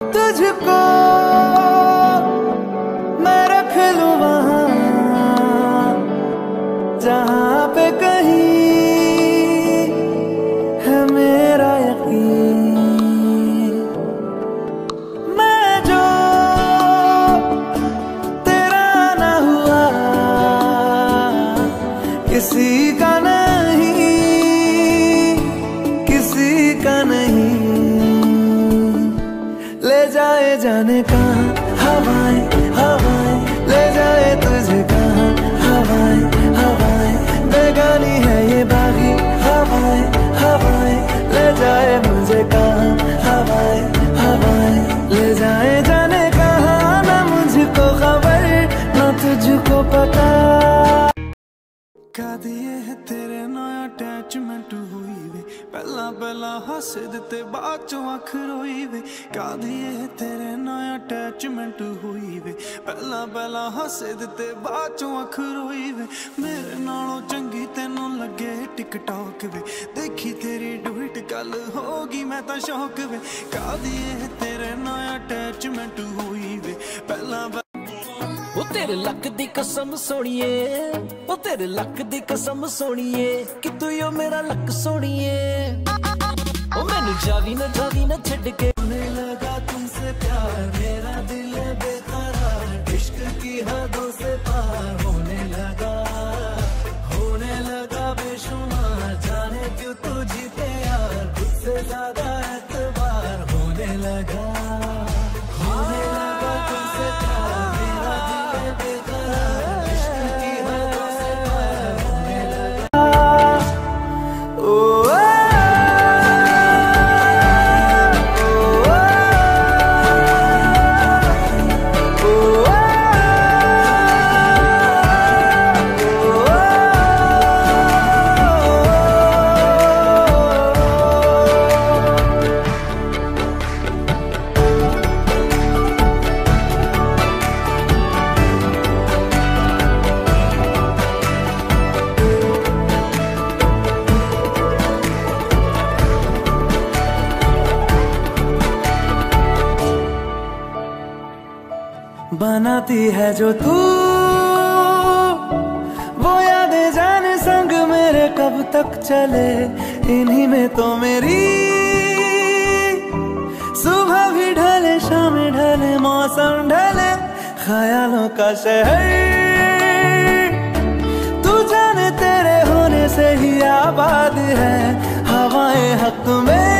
तुझको मैं रख लूं वहां जहां पे कहीं है मेरा यकीन। मैं जो तेरा ना हुआ किसी का नहीं, किसी का नहीं। ले जाए जाने कहाँ हवाएं हवाएं, ले जाए तुझे कहाँ हवाएं हवाएं। बेगानी है ये बागी हवाएं हवाएं, ले जाए मुझे कहाँ हवाएं हवाएं। ले जाए जाने कहाँ, ना मुझको खबर ना तुझको पता। का दिए है तेरे नाल अटैचमेंट हुई वे, पहला पहला हस दिते बाद चों अख रोई वे। का दिए है तेरे नाल अटैचमेंट हुई वे, पहला पहला हस दिते बाद चों अख रोई वे। मेरे नालों चंगी तेनों लगे टिकटॉक वे, देखी तेरी डुइट गल होगी मैं तां शौक वे। का दिए है तेरे नाल अटैचमेंट हुई वे, पहला ओ तेरे लक दी कसम सोनिए, ओ तेरे लक दी कसम सोनिए, कि तू यो मेरा लक सोनिए। ओ मैनू जावी न छड़ के होने लगा तुमसे प्यार, मेरा दिल बेकरार, इश्क की हदों से पार होने लगा बेशुमार। जाने क्यों तू जीते यार, खुद से ज्यादा एतबार होने लगा तुमसे प्यार, मेरा दिल बेकरार, इश्क की हदों से पार होने लगा। ओ बनाती है जो तू वो यादें जाने संग मेरे कब तक चले। इन्हीं में तो मेरी सुबह भी ढले शाम ढले मौसम ढले, ख्यालों का शहर तू जाने तेरे होने से ही आबाद है। हवाएं हक में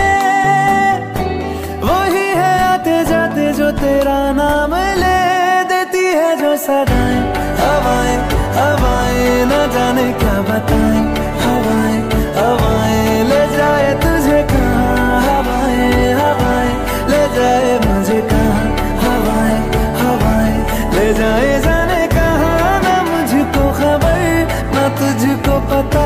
वही है आते जाते जो तेरा नाम ले देती है जो सदाएं। हवाएं हवाएं न जाने क्या बताएं, हवाएं हवाएं ले जाए तुझे कहाँ। हवाएं हवाएं ले जाए मुझे कहाँ, हवाएं हवाएं ले जाए जाने कहाँ। ना मुझको खबर ना तुझको पता।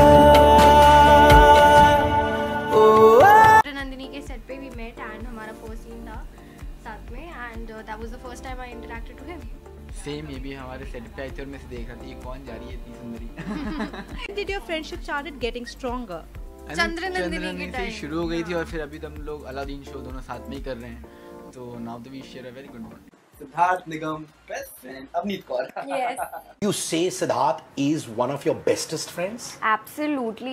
नंदिनी के सेट पे भी मेट एंड हमारा फर्स्ट सीन था साथ में, and that was the first time I interacted to him. Same ये भी हमारे सेट पे आई थी और मैं से देख रहा था ये कौन जा रही है इतनी सुंदरी। Did your friendship started getting stronger? चंद्र नंदिनी की से शुरू हो गई थी और फिर अभी तो हम लोग अलादीन शो दोनों साथ में ही कर रहे हैं, तो now we share a very good bond. Siddharth Nigam, best friend, Avneet Kaur. Yes. You say Siddharth is one of your bestest friends? Absolutely.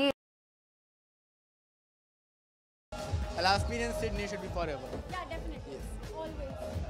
Alaspin and Sydney should be forever. Yeah, definitely. Yes. Always.